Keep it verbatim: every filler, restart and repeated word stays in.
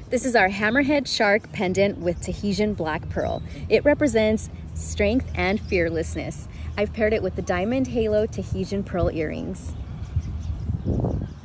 This is our Hammerhead Shark Pendant with Tahitian Black Pearl. It represents strength and fearlessness. I've paired it with the Diamond Halo Tahitian Pearl earrings.